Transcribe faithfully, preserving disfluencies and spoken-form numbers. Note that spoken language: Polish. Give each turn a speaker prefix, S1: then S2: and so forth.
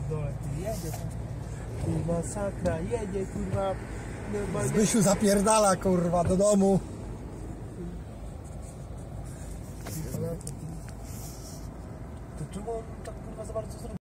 S1: pierdolę, ty jedzie. Ty masakra, jedzie kurwa. Normalnie.
S2: Zbysiu zapierdala kurwa do domu.
S1: To czemu on tak kurwa za bardzo zrobił?